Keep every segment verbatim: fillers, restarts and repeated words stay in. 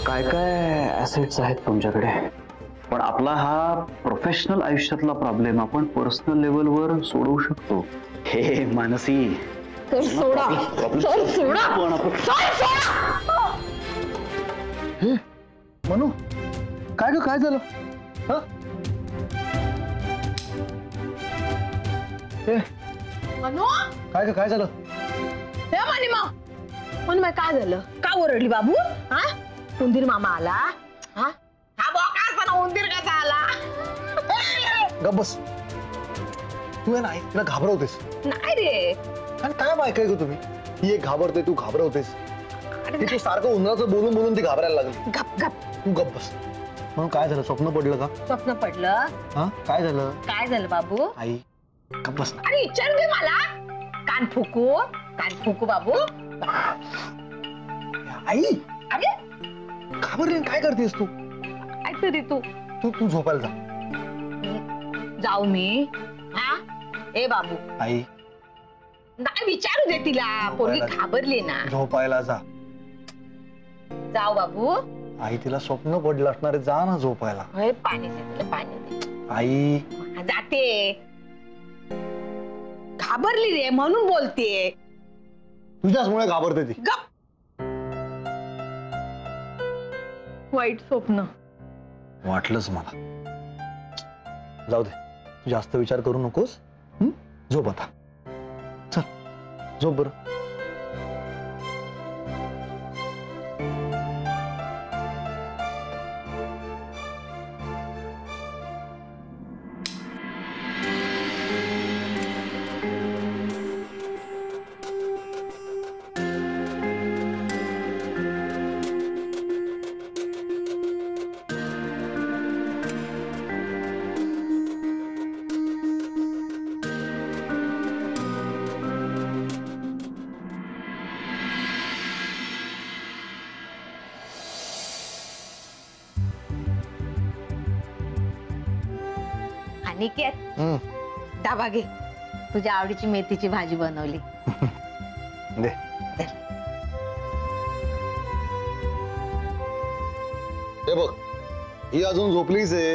काय काय ऍसेट्स आहेत तुमच्याकडे, पण आपला हा प्रोफेशनल आयुष्यातला प्रॉब्लेम आपण पर्सनल लेवलवर सोडवू शकतो. हे मानसी सोडा मनू, काय ग काय झालं? मनू काय ग काय झालं? हे मानिमा मनू काय झालं? का ओरडली बाबू? हा उंदीर मामा आला? हा हा बघ काय असताना उंदीर कसा आला? गप बस. तू आहे नाही तिला घाबरवतेस. नाही रे. आणि काय ऐकाय ग तुम्ही? ही एक घाबरते, तू घाबरवतेस. तू सारखं उंदराचं बोलून बोलून ती घाबरायला लागली. गप गप तू गप बस. म्हणून काय झालं? स्वप्न पडलं का? स्वप्न पडलं. हा काय झालं? काय झालं बाबू? आई गप बस. अरे विचार दे मला. कान फुकू कान फुकू बाबू. आई अरे घाबरली काय करतेस तू? काहीतरी तू तू तू झोपायला जा. जाऊ मी? हा ए बाबू. आई नाही विचारू दे तिला. पोरगी घाबरली ना. झोपायला जा. जाऊ बाबू. आई तिला स्वप्न पडलं असणार आहे, जा ना झोपायला. पाणी दे तिला, पाणी दे. आई जाते. घाबरली रे म्हणून बोलते. तुझ्याचमुळे घाबरते ती. गप. वाईट स्वप्न वाटलंच मला. जाऊ दे, तू जास्त विचार करू नकोस. झोप आता. चल झोप बरं. निकेत डाबा घे. तुझ्या आवडीची मेथीची भाजी बनवली. दे. हे बघ, ही अजून झोपलीच आहे.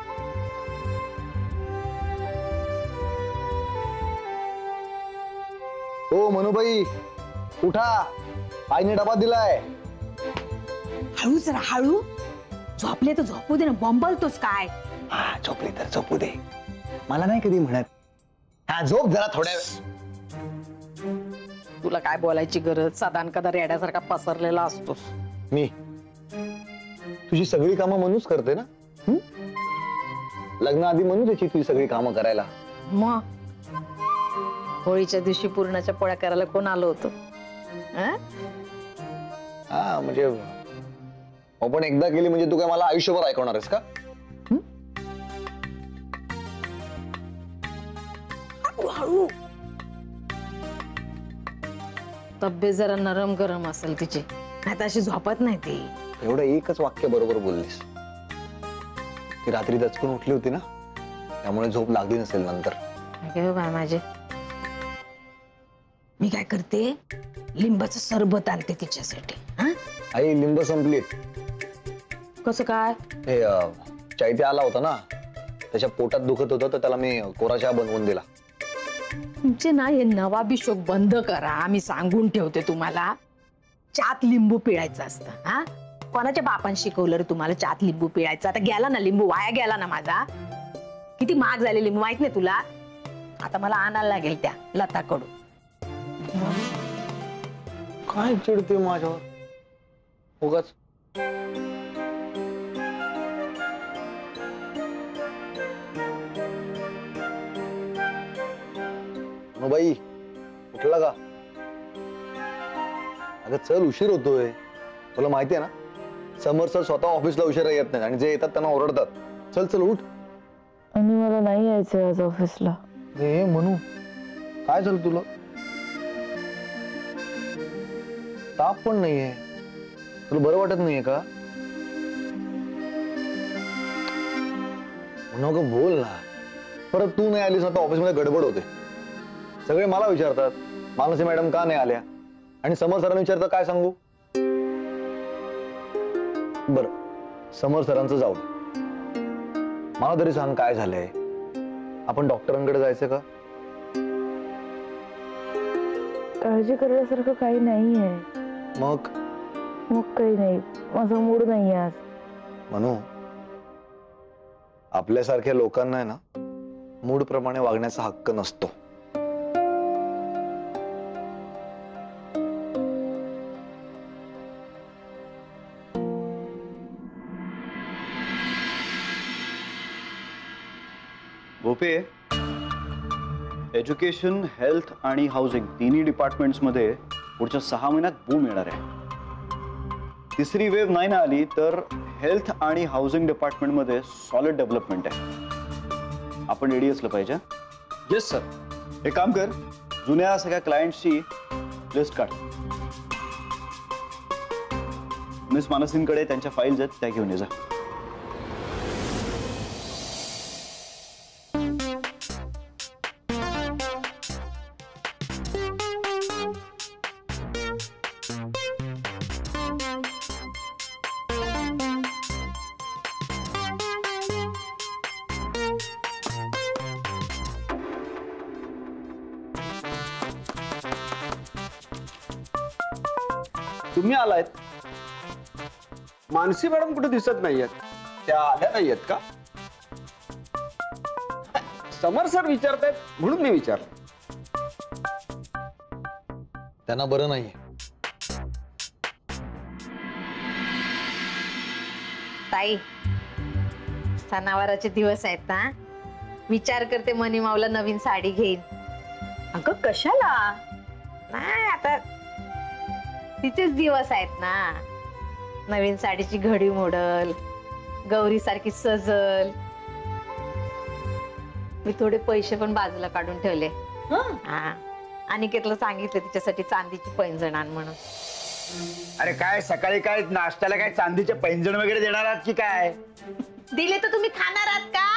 हो मनूबाई उठा, आईने डबा दिलाय. हळू जरा हळू. झोपले तर झोपू दे ना. बंबलतोस काय? हा झोपली तर झोपू दे. मला नाही कधी म्हणत. हा झोप जरा थोड्या वेळ. तुला काय बोलायची गरज? साधारण कदा रेड्यासारखा पसरलेला असतोस. मी तुझी सगळी कामं मनूच करते ना. लग्नाआधी मनूच याची तुझी सगळी कामं करायला. मग होळीच्या दिवशी पूर्णाच्या पोळ्या करायला कोण आलो होतो? हा म्हणजे आपण एकदा केली म्हणजे तू काय मला आयुष्यभर ऐकवणार आहेस का? हळू. तब्येत जरा नरम गरम असेल तिची, नाही तर अशी झोपत नाही ती. एवढं एकच वाक्य बरोबर बोललीस. ती रात्री दचकून उठली होती ना, त्यामुळे झोप लागली नसेल नंतर. बाय माझे. मी काय करते, लिंबाचं सरबत आणते तिच्यासाठी. आई लिंब संपली. कसं काय? हे चैत्य आला होता ना, त्याच्या पोटात दुखत होतं तर त्याला मी कोरा चहा बनवून दिला. तुमचे ना हे नवाबी शोक बंद करा. आम्ही सांगून ठेवते तुम्हाला, चात लिंबू पिळायचं असतं. हा कोणाच्या बापान शिकवलं रे तुम्हाला चात लिंबू पिळायचं? आता गेला ना लिंबू, वाया गेला ना माझा. किती महाग झाले लिंबू माहित नाही तुला? आता मला आणायला लागेल त्या लताकडून. काय चिडते माझ्यावर उगाच? बाई उठला का? अगं चल, उशीर होतोय. तुला माहिती आहे ना, समर सर स्वतः ऑफिसला उशिरा येत नाही आणि जे येतात त्यांना ओरडतात. चल चल उठ. आणि मला नाही यायचंय आज ऑफिसला. हे म्हणू काय झालं तुला? ताप पण नाहीये. तुला बरं वाटत नाहीये का? नको बोल ना. परत तू नाही आलीस ना तर ऑफिसमध्ये गडबड होते. सगळे मला विचारतात मानसी मॅडम का नाही आल्या, आणि समर सरांना विचारतात काय सांगू? बर, समोर सरांचं जाऊ दे. मला तरी सांग काय झालंय. आपण डॉक्टरांकडे जायचं का? काळजी करण्यासारखं काही नाही आहे. मग मग काही नाही, माझा मूड नाही आज. म्हणू, आपल्यासारख्या लोकांना आहे ना मूड प्रमाणे वागण्याचा हक्क नसतो. भोपे, एज्युकेशन, हेल्थ आणि हाऊसिंग तिन्ही डिपार्टमेंट्स मध्ये पुढच्या सहा महिन्यात बूम येणार आहे. तिसरी वेव्ह नाही ना आली तर हेल्थ आणि हाऊसिंग डिपार्टमेंट मध्ये सॉलिड डेव्हलपमेंट आहे. आपण रेडी असलं पाहिजे. Yes sir. एक काम कर, जुन्या सगळ्या क्लायंटची लिस्ट काढ. मिस मानसींकडे त्यांच्या फाईल्स आहेत, त्या घेऊन ये जा. तुम्ही आलायत. मानसी मॅडम कुठे दिसत नाहीयेत. त्या आल्या नाहीयेत का? समर सर विचारतायत म्हणून मी विचारलं. त्यांना बरं नाहीये. ताई, सणावाराचे दिवस आहेत ना, विचार करते मनी मावला नवीन साडी घेईन. अगं कशाला? नाही आता तिचेच दिवस आहेत ना. नवीन साडीची घडी मोडल, गौरी सारखी सजल. मी थोडे पैसे पण बाजूला काढून ठेवले. हा, अनिकेतला सांगितलं तिच्यासाठी चांदीची पैंजण आण म्हणून. अरे काय सकाळी काय नाश्त्याला काय चांदीचे पैंजण वगैरे देणार आहात की काय? दिले तर तुम्ही खाणार आहात का?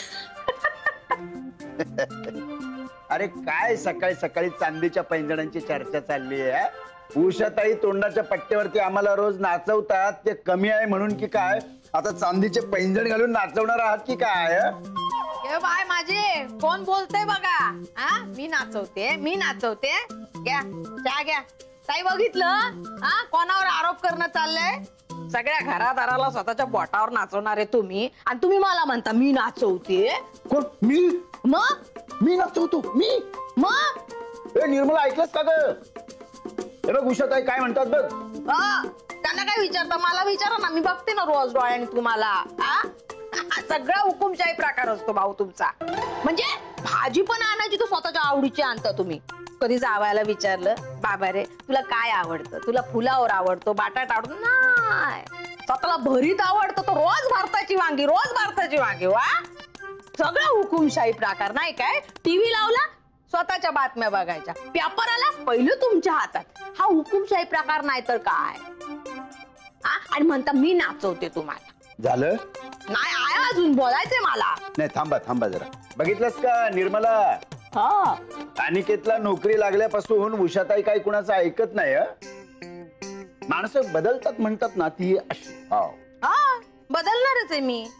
अरे काय सकाळी सकाळी चांदीच्या पैंजणांची चर्चा चालली आहे. उषाताई तोंडाच्या पट्ट्यावरती आम्हाला रोज नाचवतात, ते कमी आहे म्हणून की काय आता चांदीचे पैंजण घालून नाचवणार आहात की काय? बाय माझे कोण बोलतय बघा. हा, मी नाचवते मी नाचवते. घ्या चहा घ्या. ताई बघितलं हा, कोणावर आरोप करणं चाललंय. सगळ्या घरादाराला स्वतःच्या बोटावर नाचवणारे तुम्ही, आणि तुम्ही मला म्हणता मी नाचवते. कोण? मी? मग मी नाचवतो? मी? मग ए निर्मला, ऐकलंस का ग? हे बघ उषाताई काय म्हणतात बघ. हा, त्यांना काय विचारता, मला विचारा ना. मी बघते ना रोज डोळ्याने तुम्हाला. हा, सगळा हुकुमशाही प्रकार असतो भाऊ तुमचा. म्हणजे भाजी पण आणायची तर स्वतःच्या आवडीची आणता तुम्ही. कधी जावायला विचारलं, बाबा रे तुला काय आवडतं, तुला फुलावर आवडतो, बटाटा आवडतो? नाही, स्वतःला भरीत आवडतं तो रोज भारताची वांगी, रोज भारताची वांगी. वा, सगळा हुकुमशाही प्रकार. नाही काय, टीव्ही लावला स्वतःच्या बातम्या बघायच्या, पेपर आला पहिलं तुमच्या हातात. हा हुकुमशाही प्रकार नाही तर काय. आणि म्हणता मी नाचवते तुम्हाला. झालं नाही आहे, अजून बोलायचंय मला. नाही, थांबा थांबा जरा. बघितलंस का निर्मला, हा, अनिकेतला नोकरी लागल्यापासून उषाताई काही कुणाचं ऐकत नाही. माणसं बदलतात म्हणतात ना, ती अशी. हा, बदलणारच आहे मी.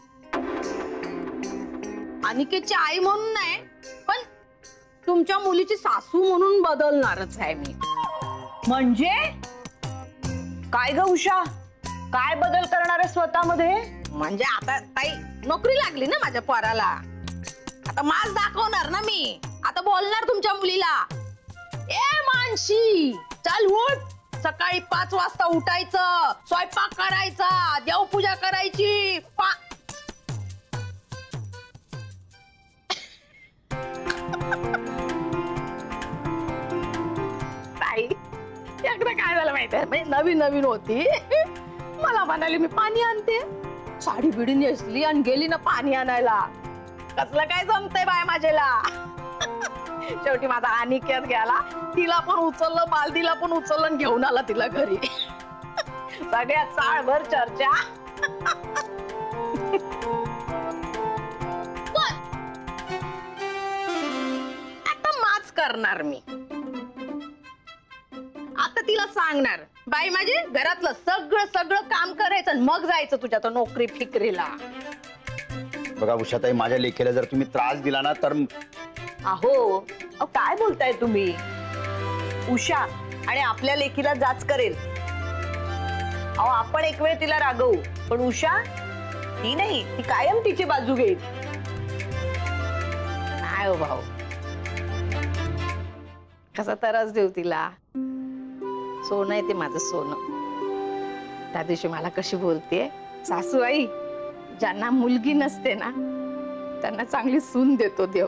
अनिकेतची आई म्हणून नाही, पण तुमच्या मुलीची सासू म्हणून बदलणारच आहे मी. म्हणजे काय ग उषा, काय बदल करणार आहे स्वतःमध्ये? म्हणजे आता ताई नोकरी लागली ना माझ्या पोराला, आता माज दाखवणार ना मी. आता बोलणार तुमच्या मुलीला, ए मानशी चल उठ, सकाळी पाच वाजता उठायचं, स्वयंपाक करायचा, देवपूजा करायची. पा ताई एकदा काय झालं माहितीये, म्हणजे नवीन नवीन होती, मला म्हणाली मी पाणी आणते. साडी बिडी नेसली आणि गेली ना पाणी आणायला. कसलं काय जमतंय बाय माझ्याला. शेवटी माझा अनिकेत गेला, तिला पण उचललं, बालदीला पण उचललं आणि घेऊन आला तिला घरी. सगळ्या चाळभर चर्चा. पण आता माच करणार मी. आता तिला सांगणार, बाई माझी घरातलं सगळं सगळं काम करायचं आणि मग जायचं तुझ्या तो नोकरी फिकरीला. बघा उषाताई, माझ्या लेकीला जर तुम्ही त्रास दिला ना तर अहो अहो, काय बोलताय तुम्ही? उषा आणि आपल्या लेकीला जाच करेल. अहो आपण एक वेळ तिला रागवू, पण उषा ती नाही, ती कायम तिची बाजू घेईल. नाही हो भाऊ, कसा त्रास देऊ तिला? सोनं आहे ते माझं सोनं. त्या दिवशी मला कशी बोलते, सासू आई ज्यांना मुलगी नसते ना त्यांना चांगली सून देतो देव.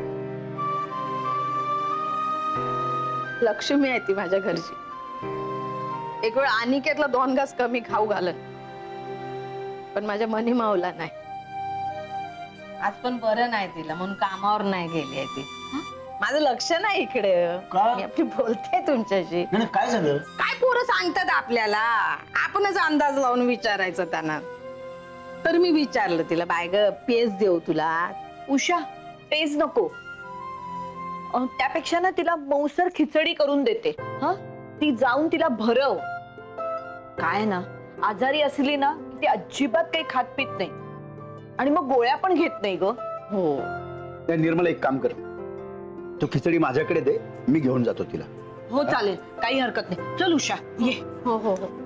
लक्ष्मी आहे ती माझ्या घरची. एक वेळ अनिकेतला दोन घास कमी खाऊ घालन, पण माझ्या मनी मावला नाही. आज पण बरं नाही तिला म्हणून कामावर नाही गेली आहे ती. माझं लक्ष नाही इकडे. मी आपली बोलते तुमच्याशी. काय झालं? काय पोरं सांगतात आपल्याला, आपणच अंदाज लावून विचारायचं त्यांना. तर मी विचारलं तिला, बाय ग पेज देऊ तुला? उषा पेज नको, अं, त्यापेक्षा ना तिला मौसर खिचडी करून देते. हा ती जाऊन तिला भरव. काय ना आजारी असली ना ती अजिबात काही खात पित नाही आणि मग गोळ्या पण घेत नाही ग. हो निर्मला एक काम कर, तो खिचडी माझ्याकडे दे, मी घेऊन जातो तिला. हो चालेल, काही हरकत नाही. चल उषा ये. हो हो हो.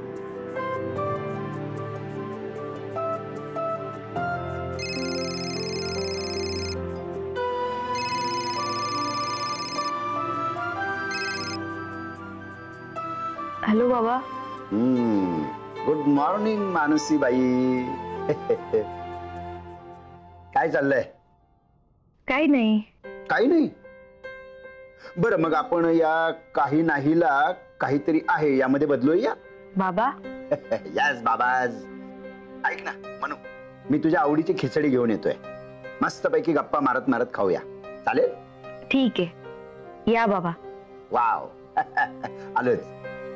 हॅलो बाबा. गुड मॉर्निंग मानसी बाई. काय चाललंय? काही नाही. काही नाही? बरं मग आपण या काही नाहीला काहीतरी आहे यामध्ये बदलूया. बाबा. यस बाबाज. ऐक ना म्हणू, मी तुझ्या आवडीची खिचडी घेऊन येतोय. मस्तपैकी गप्पा मारत मारत खाऊया, चालेल? ठीक आहे, या बाबा. वाव. आलोच.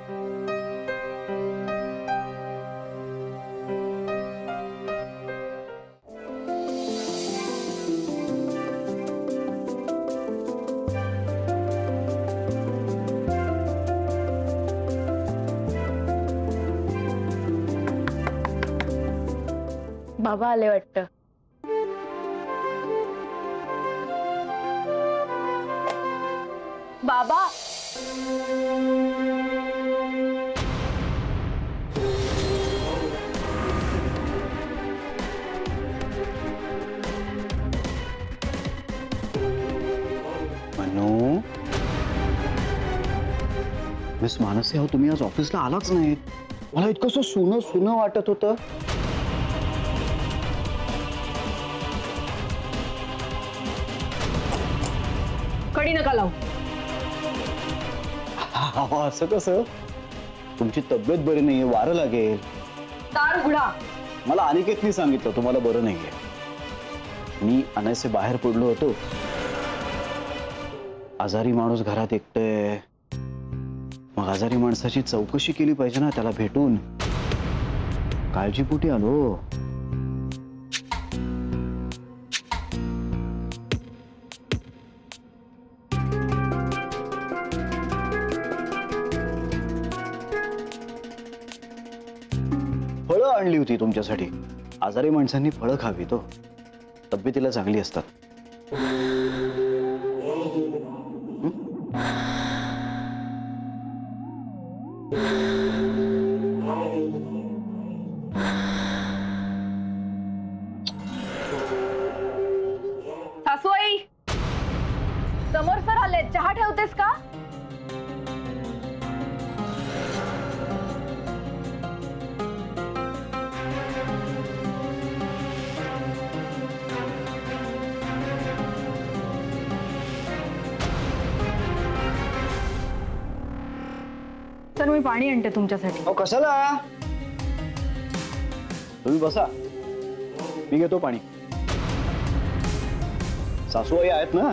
बाबा आले वाटतं. बाबा. मनू, मिस मानसी, अहो तुम्ही आज ऑफिसला आलाच नाहीत. मला इतकंसं सुनं सुनं वाटत होतं. कडी नका लावू. असं कसं? तुमची तब्येत बरी नाहीये, वारं लागेल. दार उघडा. मला अनिकेतनी सांगितलं तुम्हाला बरं नाहीये. मी अनायसे बाहेर पडलो होतो. आजारी माणूस घरात एकटंय, मग आजारी माणसाची चौकशी केली पाहिजे ना, त्याला भेटून. काळजीपोटी आलो. फळं आणली होती तुमच्यासाठी. आजारी माणसांनी फळं खावी, तो तब्येतीला चांगली असतात. सासूबाई, समोर सर आले, चहा ठेवतेस का? तर मी पाणी आणते तुमच्यासाठी. अहो कशाला? तुम्ही बसा, मी घेतो पाणी. सासूबाई आहेत ना?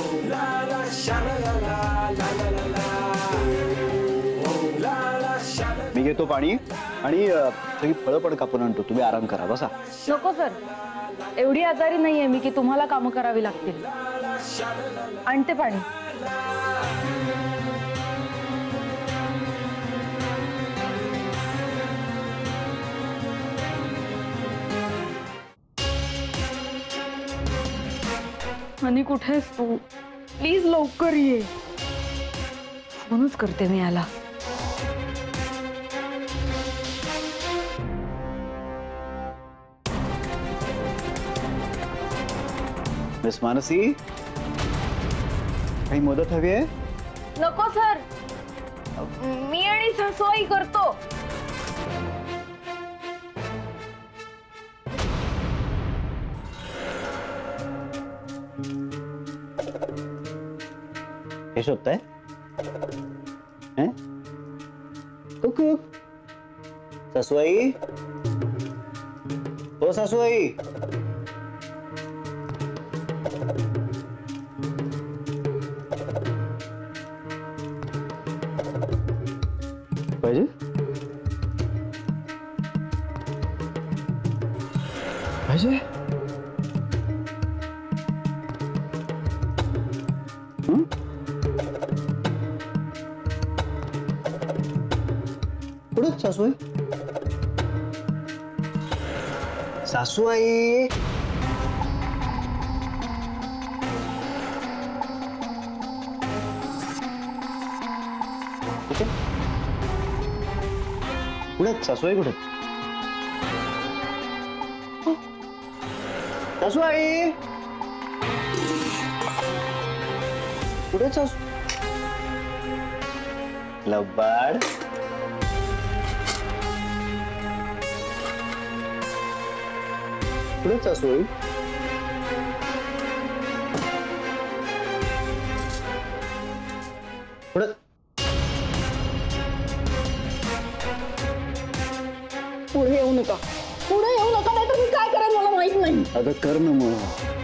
मी घेतो पाणी आणि सगळी फळं पण कापून आणतो. तुम्ही आराम करा, बसा. नको सर, एवढी आजारी नाहीये मी की तुम्हाला कामं करावी लागतील. आणते पाणी. आणि कुठेस तू? प्लीज लवकर ये. फोनच करते मी याला. मिस मानसी, काही मदत हवी आहे? नको सर, मी आणि सासूबाई करतो. हे शोधताय? हैं? कुकू, सासूबाई, हो सासूबाई. पाहिजे? पाहिजे? हं? कुठं सासूबाई? सासूबाई, कुठे कुठे सासूबाई? कुठे सासूबाई? कुठे सासू? लबाड. कुठे सासूबाई? कुठे? पुढे येऊ नका, पुढे येऊ नका, नाहीतर मी काय करेन मला माहित नाही. अगं कर ना मग.